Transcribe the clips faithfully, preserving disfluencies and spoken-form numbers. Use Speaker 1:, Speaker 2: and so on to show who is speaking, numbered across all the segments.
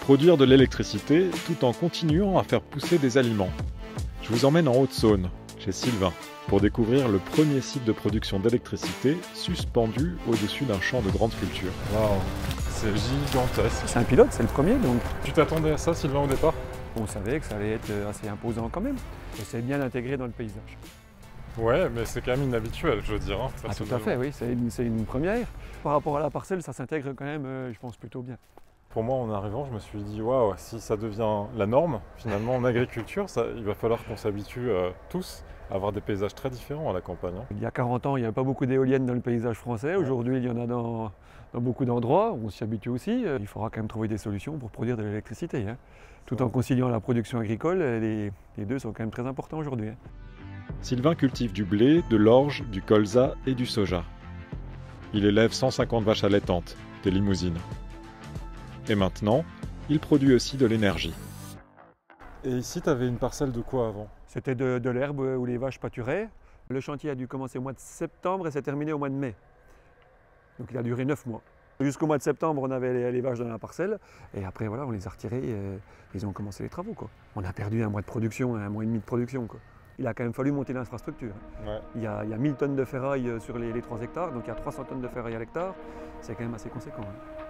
Speaker 1: Produire de l'électricité tout en continuant à faire pousser des aliments. Je vous emmène en Haute-Saône, chez Sylvain, pour découvrir le premier site de production d'électricité suspendu au-dessus d'un champ de grande culture.
Speaker 2: Waouh, c'est gigantesque.
Speaker 3: C'est un pilote, c'est le premier donc.
Speaker 2: Tu t'attendais à ça, Sylvain, au départ?
Speaker 3: On savait que ça allait être assez imposant quand même. Et c'est bien intégré dans le paysage.
Speaker 2: Ouais, mais c'est quand même inhabituel, je veux dire. Hein,
Speaker 3: ah, tout à fait, oui, c'est une, une première. Par rapport à la parcelle, ça s'intègre quand même, euh, je pense, plutôt bien.
Speaker 2: Pour moi, en arrivant, je me suis dit, waouh, si ça devient la norme, finalement, en agriculture, ça, il va falloir qu'on s'habitue euh, tous à avoir des paysages très différents à la campagne. Hein.
Speaker 3: Il y a quarante ans, il n'y avait pas beaucoup d'éoliennes dans le paysage français. Aujourd'hui, il y en a dans, dans beaucoup d'endroits. On s'y habitue aussi. Il faudra quand même trouver des solutions pour produire de l'électricité. Hein. Tout en conciliant la production agricole, les, les deux sont quand même très importants aujourd'hui. Hein.
Speaker 1: Sylvain cultive du blé, de l'orge, du colza et du soja. Il élève cent cinquante vaches allaitantes, des limousines. Et maintenant, il produit aussi de l'énergie.
Speaker 2: Et ici, tu avais une parcelle de quoi avant?
Speaker 3: C'était de, de l'herbe où les vaches pâturaient. Le chantier a dû commencer au mois de septembre et s'est terminé au mois de mai. Donc il a duré neuf mois. Jusqu'au mois de septembre, on avait les, les vaches dans la parcelle. Et après, voilà, on les a retirées et ils ont commencé les travaux. Quoi. On a perdu un mois de production, un mois et demi de production. Quoi. Il a quand même fallu monter l'infrastructure.
Speaker 2: Ouais.
Speaker 3: Il, y a, il y a mille tonnes de ferraille sur les, les trois hectares, donc il y a trois cents tonnes de ferraille à l'hectare. C'est quand même assez conséquent. Hein.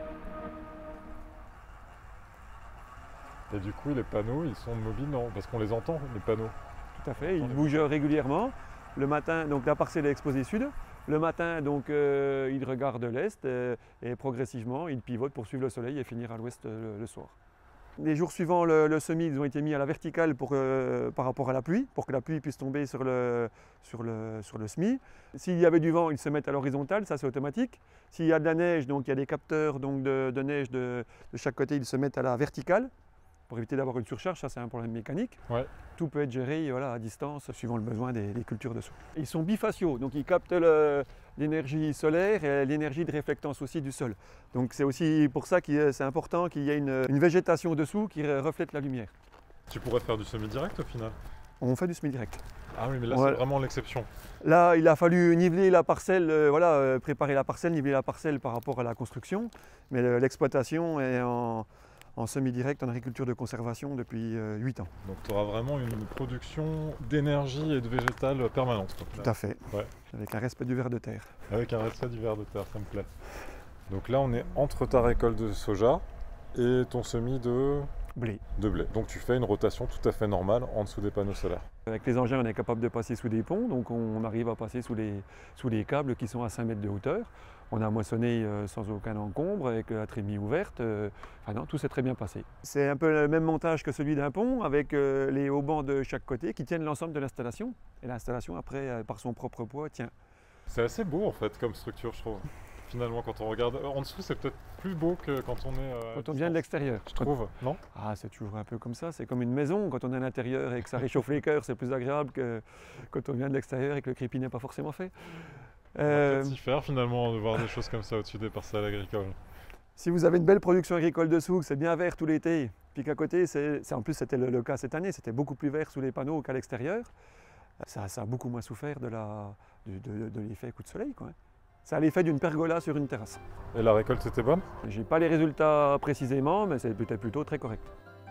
Speaker 2: Et du coup, les panneaux, ils sont mobiles, non? Parce qu'on les entend, les panneaux.
Speaker 3: Tout à fait, ils bougent régulièrement. Le matin, donc la parcelle est exposée sud. Le matin, donc, euh, il regarde l'est euh, et progressivement, il pivote pour suivre le soleil et finir à l'ouest euh, le soir. Les jours suivants, le, le semis, ils ont été mis à la verticale pour, euh, par rapport à la pluie, pour que la pluie puisse tomber sur le, sur le, sur le semis. S'il y avait du vent, ils se mettent à l'horizontale, ça c'est automatique. S'il y a de la neige, donc il y a des capteurs donc de, de neige de, de chaque côté, ils se mettent à la verticale. Pour éviter d'avoir une surcharge, ça c'est un problème mécanique.
Speaker 2: Ouais.
Speaker 3: Tout peut être géré voilà, à distance suivant le besoin des, des cultures dessous. Ils sont bifaciaux, donc ils captent l'énergie solaire et l'énergie de réflectance aussi du sol. Donc c'est aussi pour ça que c'est important qu'il y ait une, une végétation dessous qui reflète la lumière.
Speaker 2: Tu pourrais faire du semi-direct au final?
Speaker 3: On fait du semi-direct.
Speaker 2: Ah oui, mais là
Speaker 3: ouais.
Speaker 2: C'est vraiment l'exception.
Speaker 3: Là, il a fallu niveler la parcelle, euh, voilà, euh, préparer la parcelle, niveler la parcelle par rapport à la construction. Mais l'exploitation est en... en semi-direct en agriculture de conservation depuis euh, huit ans.
Speaker 2: Donc tu auras vraiment une production d'énergie et de végétal permanente.
Speaker 3: Tout à fait,
Speaker 2: ouais.
Speaker 3: Avec un respect du ver de terre.
Speaker 2: Avec un respect du ver de terre, ça me plaît. Donc là on est entre ta récolte de soja et ton semis de
Speaker 3: blé.
Speaker 2: de blé. Donc tu fais une rotation tout à fait normale en dessous des panneaux solaires.
Speaker 3: Avec les engins on est capable de passer sous des ponts, donc on arrive à passer sous les, sous les câbles qui sont à cinq mètres de hauteur. On a moissonné euh, sans aucun encombre, avec la trémie ouverte. Euh, enfin non, tout s'est très bien passé. C'est un peu le même montage que celui d'un pont, avec euh, les haubans de chaque côté qui tiennent l'ensemble de l'installation. Et l'installation, après, euh, par son propre poids, tient.
Speaker 2: C'est assez beau en fait comme structure, je trouve. Finalement, quand on regarde en dessous, c'est peut-être plus beau que quand on est... Euh,
Speaker 3: quand on vient de l'extérieur.
Speaker 2: Je trouve, non?
Speaker 3: Ah, c'est toujours un peu comme ça. C'est comme une maison. Quand on est à l'intérieur et que ça réchauffe les cœurs, c'est plus agréable que quand on vient de l'extérieur et que le crépi n'est pas forcément fait.
Speaker 2: On va peut-être s'y faire finalement de voir des choses comme ça au-dessus des parcelles agricoles.
Speaker 3: Si vous avez une belle production agricole dessous, que c'est bien vert tout l'été, puis qu'à côté, c'est, en plus c'était le, le cas cette année, c'était beaucoup plus vert sous les panneaux qu'à l'extérieur, ça, ça a beaucoup moins souffert de, la, de, de, de l'effet coup de soleil, quoi. Ça a l'effet d'une pergola sur une terrasse.
Speaker 2: Et la récolte était bonne?
Speaker 3: J'ai pas les résultats précisément, mais c'était plutôt très correct.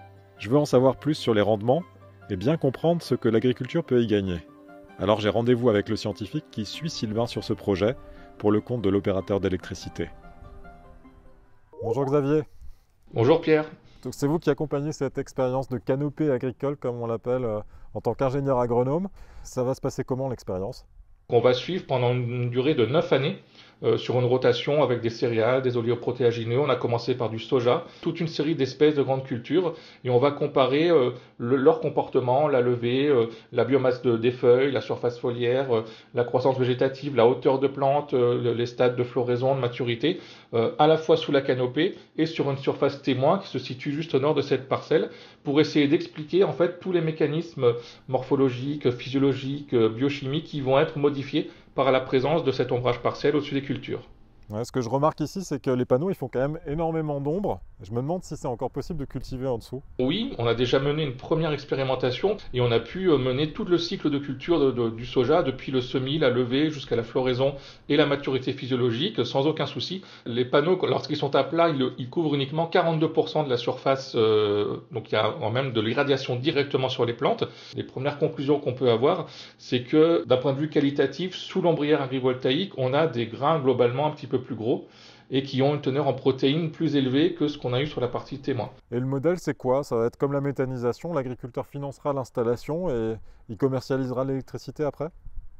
Speaker 1: Je veux en savoir plus sur les rendements et bien comprendre ce que l'agriculture peut y gagner. Alors j'ai rendez-vous avec le scientifique qui suit Sylvain sur ce projet pour le compte de l'opérateur d'électricité.
Speaker 2: Bonjour Xavier.
Speaker 4: Bonjour Pierre.
Speaker 2: Donc c'est vous qui accompagnez cette expérience de canopée agricole, comme on l'appelle, euh, en tant qu'ingénieur agronome. Ça va se passer comment l'expérience?
Speaker 4: On va suivre pendant une durée de neuf années euh, sur une rotation avec des céréales, des oléoprotéagineux. On a commencé par du soja, toute une série d'espèces de grandes cultures et on va comparer euh, le, leur comportement, la levée, euh, la biomasse de, des feuilles, la surface foliaire, euh, la croissance végétative, la hauteur de plante, euh, les stades de floraison, de maturité, euh, à la fois sous la canopée et sur une surface témoin qui se situe juste au nord de cette parcelle pour essayer d'expliquer en fait tous les mécanismes morphologiques, physiologiques, biochimiques qui vont être modifiés par la présence de cet ombrage partiel au-dessus des cultures.
Speaker 1: Ouais, ce que je remarque ici, c'est que les panneaux ils font quand même énormément d'ombre. Je me demande si c'est encore possible de cultiver en dessous.
Speaker 4: Oui, on a déjà mené une première expérimentation et on a pu mener tout le cycle de culture de, de, du soja, depuis le semis, la levée, jusqu'à la floraison et la maturité physiologique, sans aucun souci. Les panneaux, lorsqu'ils sont à plat, ils, ils couvrent uniquement quarante-deux pour cent de la surface, euh, donc il y a quand même de l'irradiation directement sur les plantes. Les premières conclusions qu'on peut avoir, c'est que d'un point de vue qualitatif, sous l'ombrière agrivoltaïque, on a des grains globalement un petit peu plus gros et qui ont une teneur en protéines plus élevée que ce qu'on a eu sur la partie témoin.
Speaker 1: Et le modèle, c'est quoi? Ça va être comme la méthanisation, l'agriculteur financera l'installation et il commercialisera l'électricité après?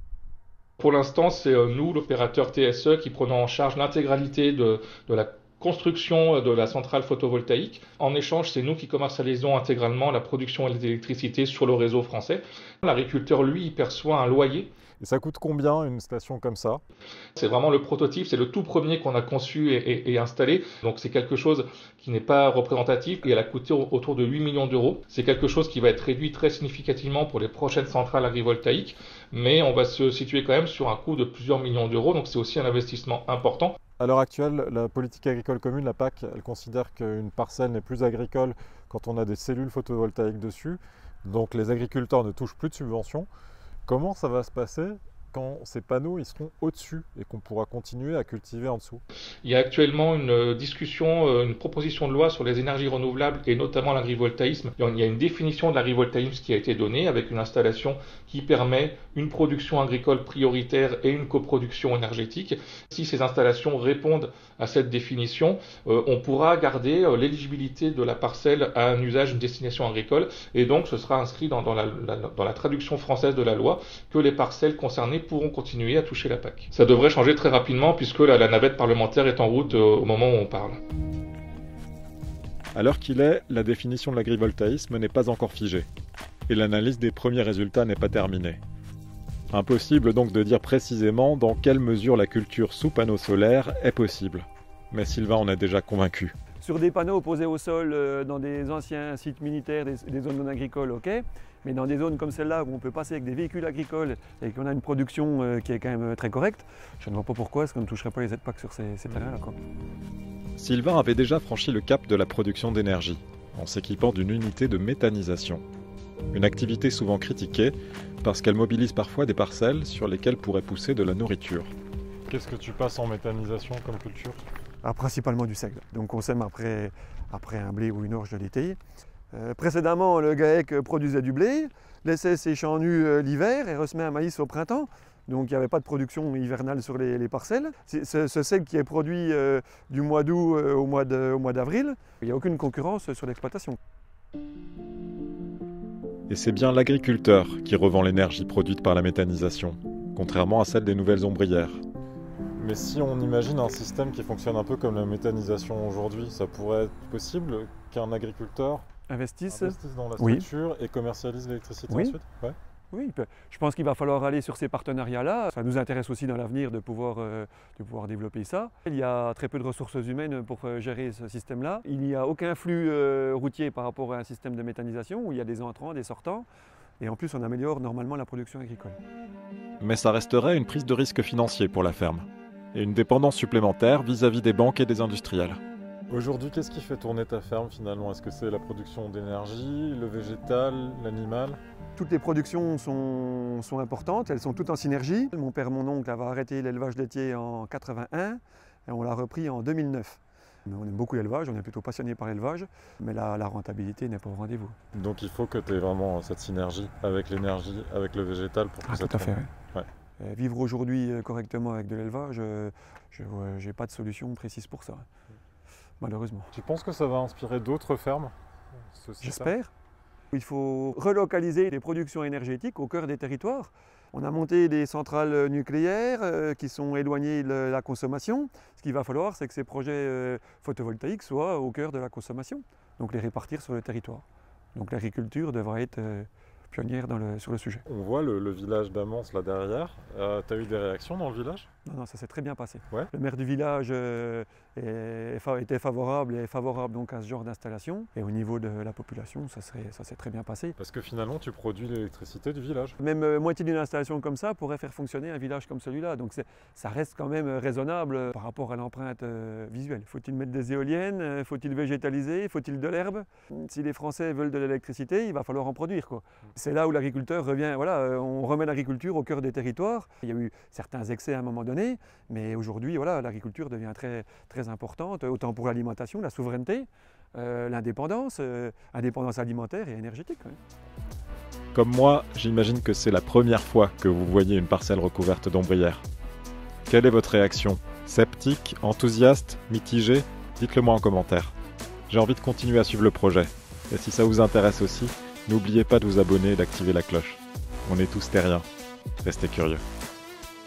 Speaker 4: Pour l'instant, c'est nous, l'opérateur T S E, qui prenons en charge l'intégralité de, de la construction de la centrale photovoltaïque. En échange, c'est nous qui commercialisons intégralement la production d'électricité sur le réseau français. L'agriculteur, lui, il perçoit un loyer.
Speaker 1: Et ça coûte combien une station comme ça?
Speaker 4: C'est vraiment le prototype, c'est le tout premier qu'on a conçu et, et, et installé. Donc c'est quelque chose qui n'est pas représentatif et elle a coûté autour de huit millions d'euros. C'est quelque chose qui va être réduit très significativement pour les prochaines centrales agrivoltaïques, mais on va se situer quand même sur un coût de plusieurs millions d'euros, donc c'est aussi un investissement important.
Speaker 1: À l'heure actuelle, la politique agricole commune, la P A C, elle considère qu'une parcelle n'est plus agricole quand on a des cellules photovoltaïques dessus. Donc les agriculteurs ne touchent plus de subventions. Comment ça va se passer quand ces panneaux ils seront au-dessus et qu'on pourra continuer à cultiver en dessous?
Speaker 4: Il y a actuellement une discussion, une proposition de loi sur les énergies renouvelables et notamment l'agrivoltaïsme. Il y a une définition de l'agrivoltaïsme qui a été donnée avec une installation qui permet une production agricole prioritaire et une coproduction énergétique. Si ces installations répondent à cette définition, euh, on pourra garder euh, l'éligibilité de la parcelle à un usage, une destination agricole, et donc ce sera inscrit dans, dans, la, la, dans la traduction française de la loi que les parcelles concernées pourront continuer à toucher la P A C. Ça devrait changer très rapidement puisque la, la navette parlementaire est en route euh, au moment où on parle.
Speaker 1: À l'heure qu'il est, la définition de l'agrivoltaïsme n'est pas encore figée, et l'analyse des premiers résultats n'est pas terminée. Impossible donc de dire précisément dans quelle mesure la culture sous panneaux solaires est possible. Mais Sylvain en est déjà convaincu.
Speaker 3: Sur des panneaux posés au sol euh, dans des anciens sites militaires, des, des zones non agricoles, ok. Mais dans des zones comme celle-là où on peut passer avec des véhicules agricoles et qu'on a une production euh, qui est quand même très correcte, je ne vois pas pourquoi est-ce qu'on ne toucherait pas les Z PAC sur ces, ces terrains-là.
Speaker 1: Sylvain avait déjà franchi le cap de la production d'énergie, en s'équipant d'une unité de méthanisation. Une activité souvent critiquée parce qu'elle mobilise parfois des parcelles sur lesquelles pourrait pousser de la nourriture.
Speaker 2: Qu'est-ce que tu passes en méthanisation comme culture?
Speaker 3: Ah, principalement du seigle. Donc on sème après, après un blé ou une orge de l'été. Euh, précédemment, le GAEC produisait du blé, laissait ses champs nus euh, l'hiver et resemait un maïs au printemps. Donc il n'y avait pas de production hivernale sur les, les parcelles. Ce, ce seigle qui est produit euh, du mois d'août euh, au mois d'avril, il n'y a aucune concurrence sur l'exploitation.
Speaker 1: Et c'est bien l'agriculteur qui revend l'énergie produite par la méthanisation, contrairement à celle des nouvelles ombrières.
Speaker 2: Mais si on imagine un système qui fonctionne un peu comme la méthanisation aujourd'hui, ça pourrait être possible qu'un agriculteur
Speaker 3: investisse,
Speaker 2: investisse dans la
Speaker 3: oui.
Speaker 2: structure et commercialise l'électricité
Speaker 3: oui.
Speaker 2: ensuite? Ouais.
Speaker 3: Oui, je pense qu'il va falloir aller sur ces partenariats-là. Ça nous intéresse aussi dans l'avenir de pouvoir, euh, de pouvoir développer ça. Il y a très peu de ressources humaines pour euh, gérer ce système-là. Il n'y a aucun flux euh, routier par rapport à un système de méthanisation où il y a des entrants, des sortants. Et en plus, on améliore normalement la production agricole.
Speaker 1: Mais ça resterait une prise de risque financier pour la ferme et une dépendance supplémentaire vis-à-vis des banques et des industriels.
Speaker 2: Aujourd'hui, qu'est-ce qui fait tourner ta ferme finalement? Est-ce que c'est la production d'énergie, le végétal, l'animal?
Speaker 3: Toutes les productions sont, sont importantes, elles sont toutes en synergie. Mon père et mon oncle avaient arrêté l'élevage laitier en quatre-vingt-un et on l'a repris en deux mille neuf. On aime beaucoup l'élevage, on est plutôt passionné par l'élevage, mais la, la rentabilité n'est pas au rendez-vous.
Speaker 2: Donc il faut que tu aies vraiment cette synergie avec l'énergie, avec le végétal pour que
Speaker 3: ah,
Speaker 2: ça
Speaker 3: tout à fait, oui.
Speaker 2: Ouais.
Speaker 3: Euh, vivre aujourd'hui correctement avec de l'élevage, euh, je n'ai pas de solution précise pour ça, malheureusement.
Speaker 2: Tu penses que ça va inspirer d'autres fermes?
Speaker 3: J'espère. Il faut relocaliser les productions énergétiques au cœur des territoires. On a monté des centrales nucléaires euh, qui sont éloignées de la consommation. Ce qu'il va falloir, c'est que ces projets euh, photovoltaïques soient au cœur de la consommation, donc les répartir sur le territoire. Donc l'agriculture devrait être euh, pionnière dans le, sur le sujet.
Speaker 2: On voit le, le village d'Amance là derrière. Euh, tu as eu des réactions dans le village?
Speaker 3: Non, non, ça s'est très bien passé.
Speaker 2: Ouais.
Speaker 3: Le maire du village euh, est, est, était favorable et est favorable donc à ce genre d'installation. Et au niveau de la population, ça, serait, ça s'est très bien passé.
Speaker 2: Parce que finalement, tu produis l'électricité du village.
Speaker 3: Même euh, moitié d'une installation comme ça pourrait faire fonctionner un village comme celui-là. Donc ça reste quand même raisonnable par rapport à l'empreinte euh, visuelle. Faut-il mettre des éoliennes? Faut-il végétaliser? Faut-il de l'herbe? Si les Français veulent de l'électricité, il va falloir en produire, quoi. C'est là où l'agriculteur revient. Voilà, euh, on remet l'agriculture au cœur des territoires. Il y a eu certains excès à un moment donné, mais aujourd'hui, voilà, l'agriculture devient très, très importante, autant pour l'alimentation, la souveraineté, euh, l'indépendance, euh, indépendance alimentaire et énergétique. Ouais.
Speaker 1: Comme moi, j'imagine que c'est la première fois que vous voyez une parcelle recouverte d'ombrières. Quelle est votre réaction? Sceptique, enthousiaste, mitigée? Dites-le moi en commentaire. J'ai envie de continuer à suivre le projet. Et si ça vous intéresse aussi, n'oubliez pas de vous abonner et d'activer la cloche. On est tous terriens. Restez curieux.